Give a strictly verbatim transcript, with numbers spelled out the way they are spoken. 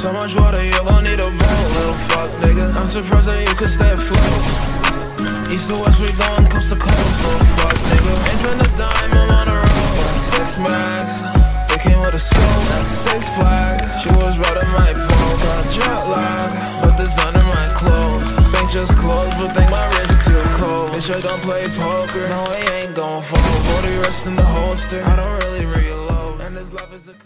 So much water, you gon' need a boat, little fuck nigga. I'm surprised that you could stay afloat. East to west, we going coast to coast, little fuck nigga. Ain't spend a dime, I'm on the road. Six mags, they came with a scope. Six flags, she was riding my pole. Got jet lag, but designer my clothes. Bank just closed, but think my wrist too cold. Bitch, I don't play poker, no, I ain't gon' fold. forty rest in the holster, I don't really reload. And this life is a